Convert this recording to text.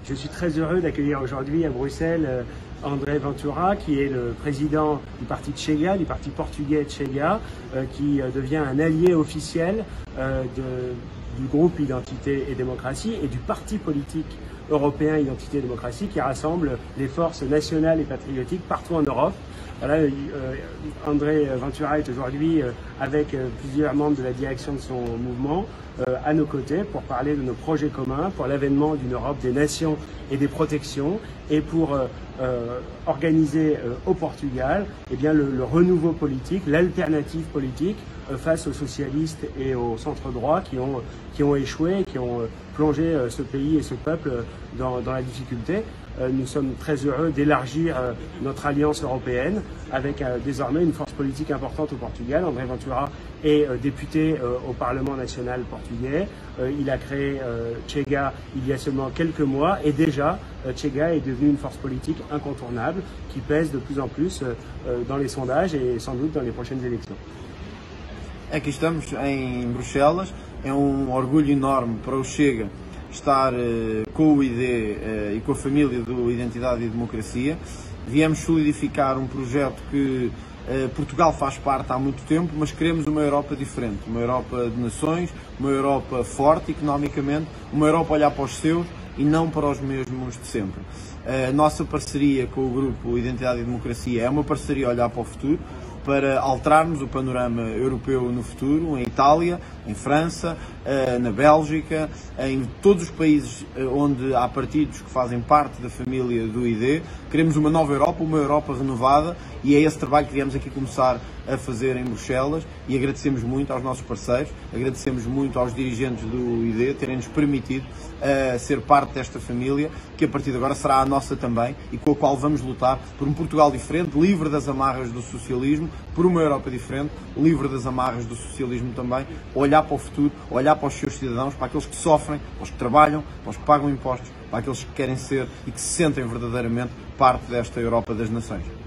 Je suis très heureux d'accueillir aujourd'hui à Bruxelles André Ventura, qui est le président du parti Chega, du parti portugais Chega, qui devient un allié officiel du groupe Identité et Démocratie et du parti politique européen Identité et Démocratie qui rassemble les forces nationales et patriotiques partout en Europe. Voilà, André Ventura est aujourd'hui avec plusieurs membres de la direction de son mouvement à nos côtés pour parler de nos projets communs, pour l'avènement d'une Europe des nations et des protections et pour organiser au Portugal le renouveau politique, l'alternative politique face aux socialistes et au centre-droit qui ont échoué, qui ont plongé ce pays et ce peuple dans la difficulté. Nous sommes très heureux d'élargir notre alliance européenne avec désormais une force politique importante au Portugal. André Ventura est député au Parlement national portugais. Il a créé Chega il y a seulement quelques mois et déjà Chega est devenu une force politique incontournable qui pèse de plus en plus dans les sondages et sans doute dans les prochaines élections. Aqui estamos em Bruxelas, é orgulho enorme para o Chega estar com o ID e com a família do Identidade e Democracia. Viemos solidificar projeto que Portugal faz parte há muito tempo, mas queremos uma Europa diferente, uma Europa de nações, uma Europa forte economicamente, uma Europa a olhar para os seus e não para os mesmos de sempre. A nossa parceria com o grupo Identidade e Democracia é uma parceria a olhar para o futuro, para alterarmos o panorama europeu no futuro, em Itália, em França, na Bélgica, em todos os países onde há partidos que fazem parte da família do ID. Queremos uma nova Europa, uma Europa renovada e é esse trabalho que viemos aqui começar a fazer em Bruxelas e agradecemos muito aos nossos parceiros, agradecemos muito aos dirigentes do ID terem-nos permitido ser parte desta família, que a partir de agora será a nossa também e com a qual vamos lutar por um Portugal diferente, livre das amarras do socialismo, por uma Europa diferente, livre das amarras do socialismo também, olhar para o futuro, olhar para os seus cidadãos, para aqueles que sofrem, para os que trabalham, para os que pagam impostos, para aqueles que querem ser e que se sentem verdadeiramente parte desta Europa das nações.